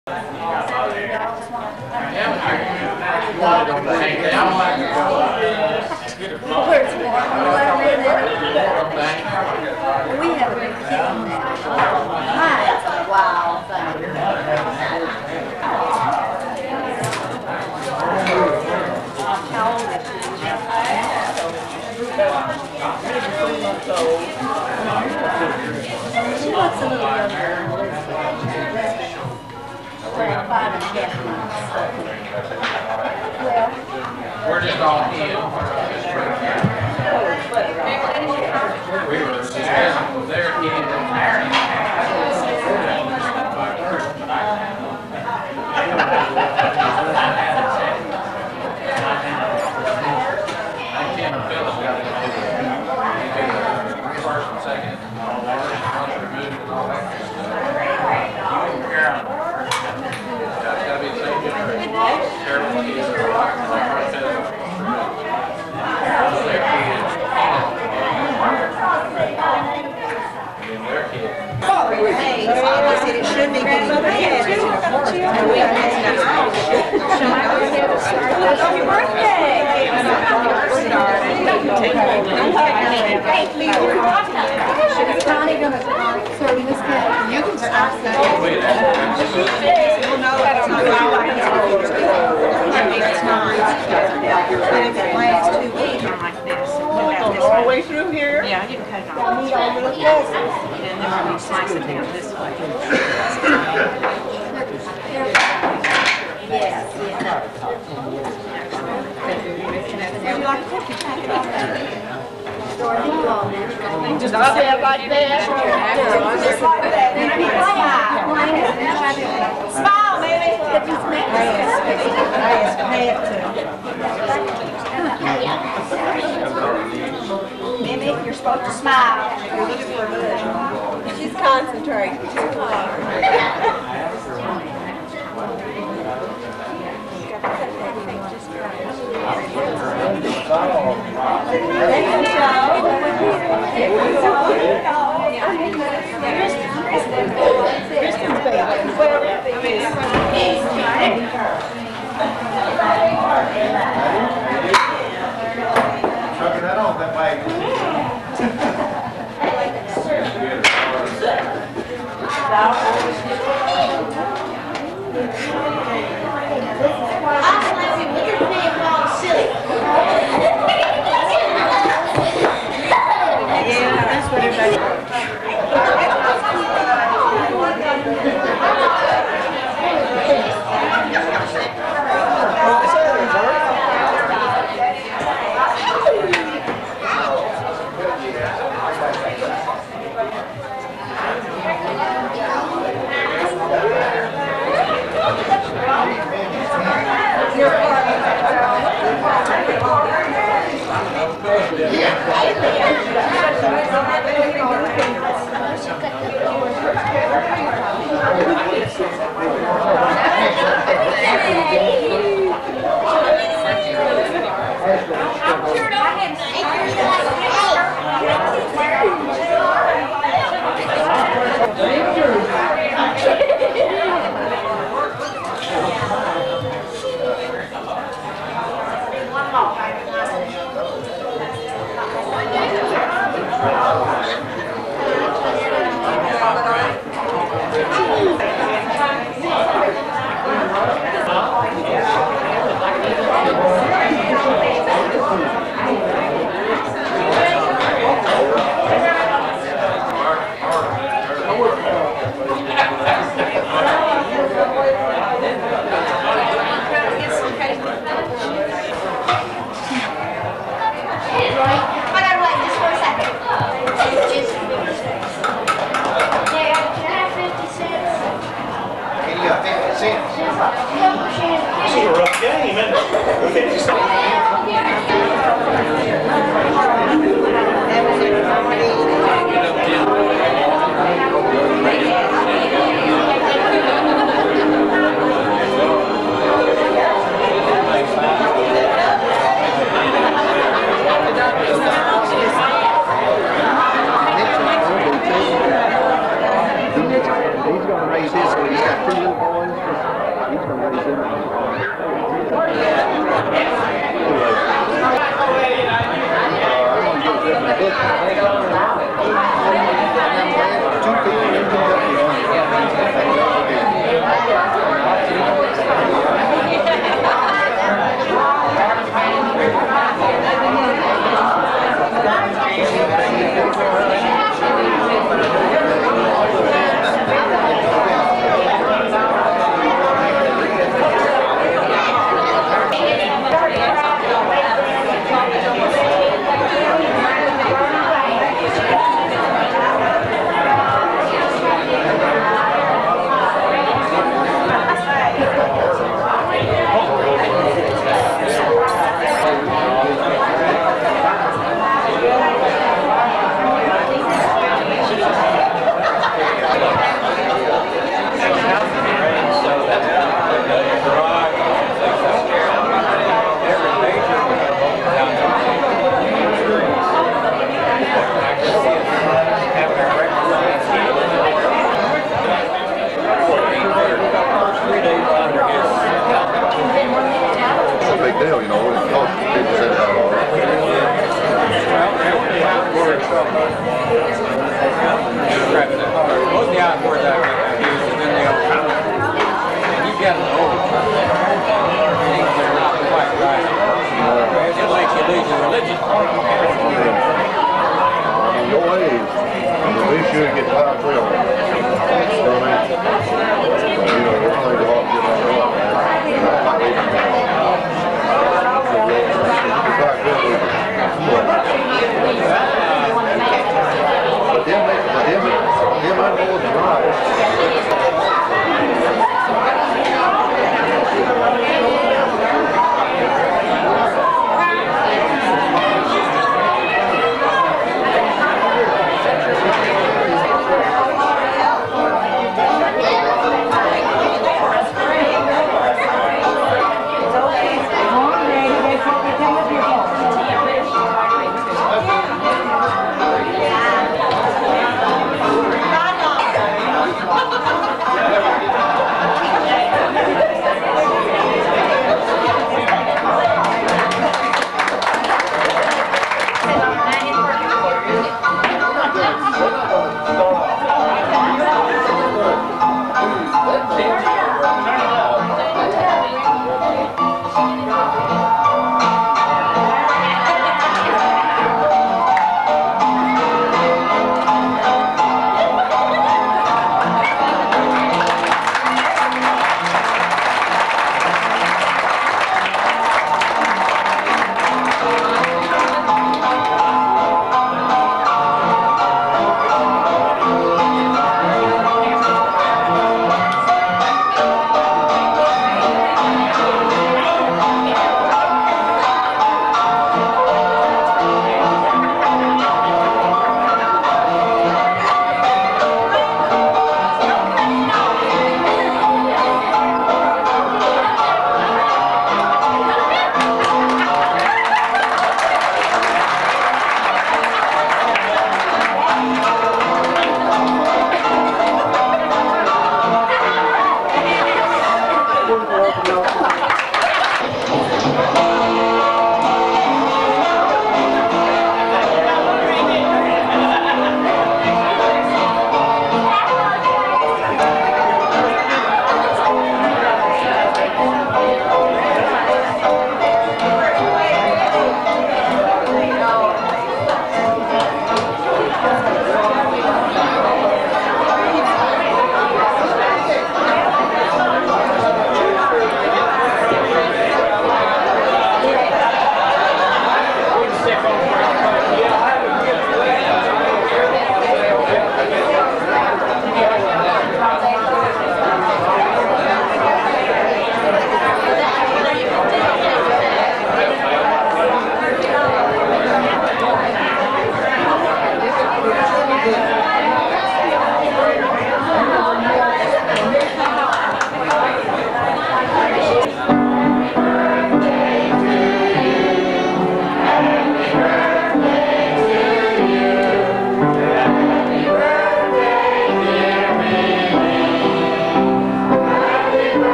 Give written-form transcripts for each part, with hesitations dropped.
We have a big chicken now. It's a wild thing. How old is she? She looks a little younger. 5.5 months. Well, we're just all in. We were just asking their kids and married. Tim and Phyllis got it. First and second, all water, removed and all that kind of stuff. Carolyn. It's gotta be the same generation. Carolyn kids are like their kids. And their kids. Hey, Father said it should be getting prepared. Happy birthday! is Connie going to serve this cake? You can start that. Well, no, that's not But if it lasts 2 weeks like this, all the way through here? Yeah, you can cut it off. And then we'll slice it down this way. Yes, Would you like a cookie? Just not have like that. Just like that. Smile, baby. I asked Pat to. Mimi, you're supposed to smile. You're looking for a bush. She's concentrating too hard. Chucking that on that way. He's going to raise his, so he's got 2 little boys.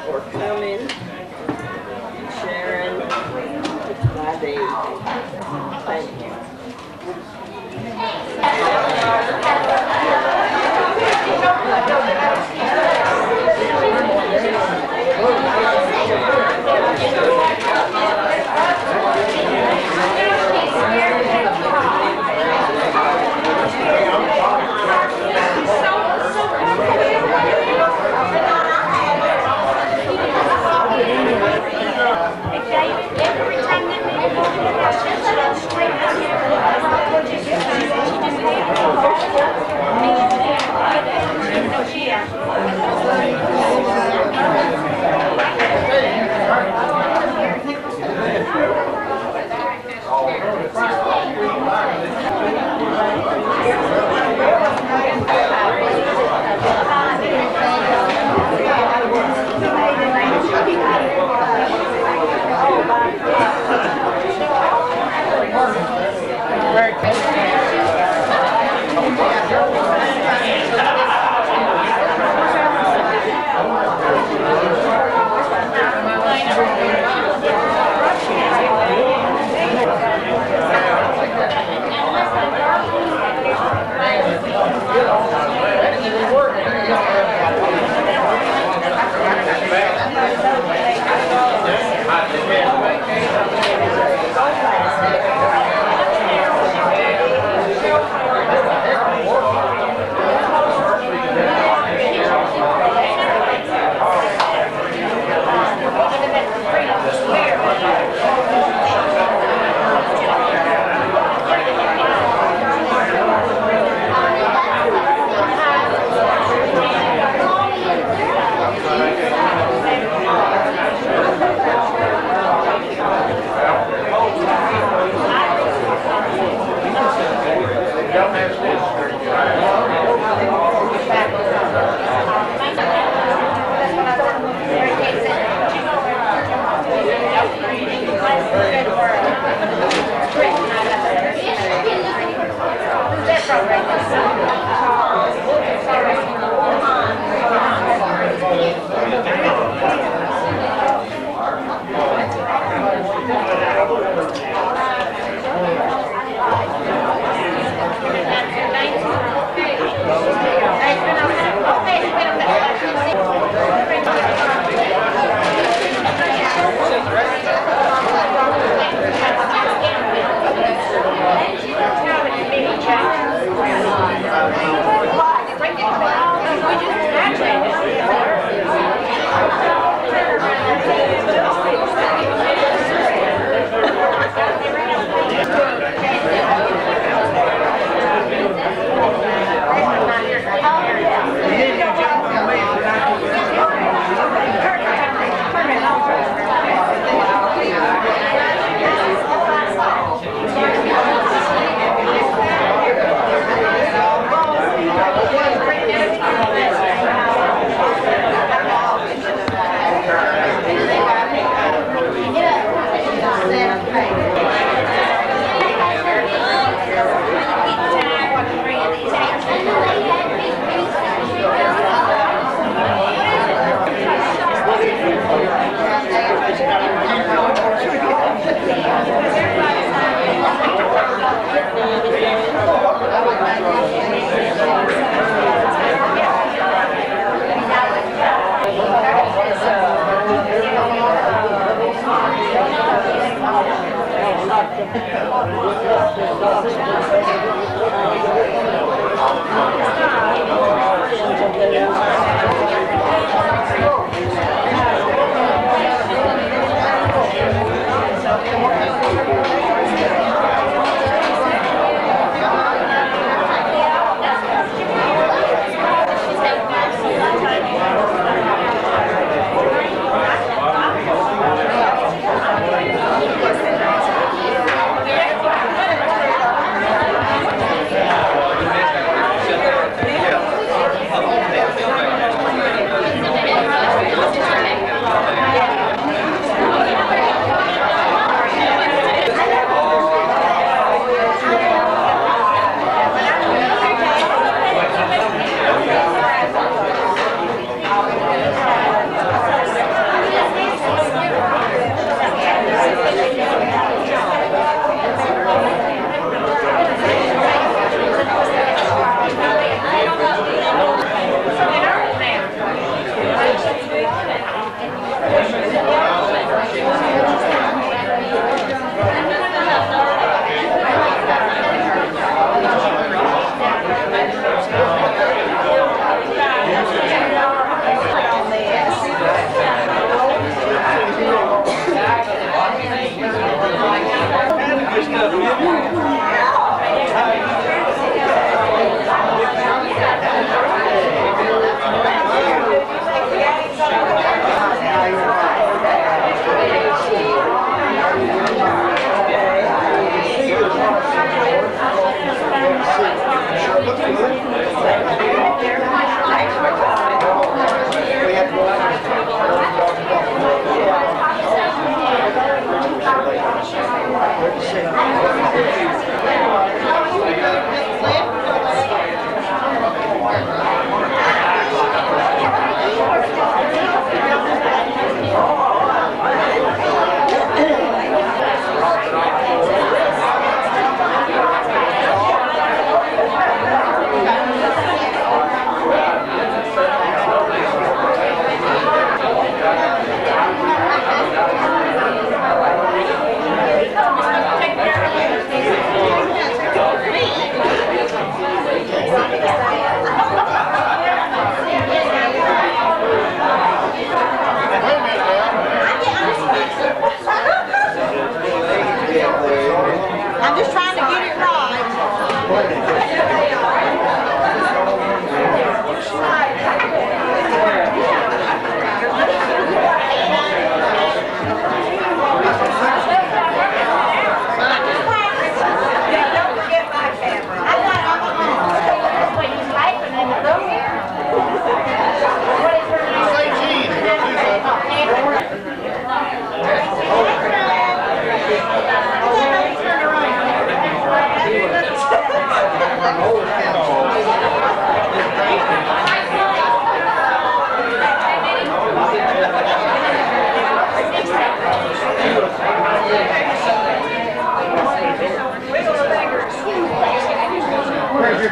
for coming, sharing my day. Thank you.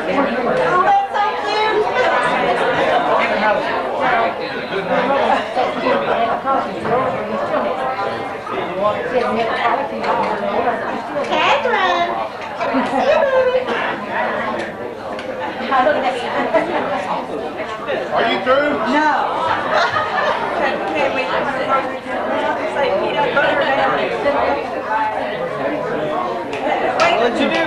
Are you through? No. Okay, wait. Say peanut butter down. What'd you do?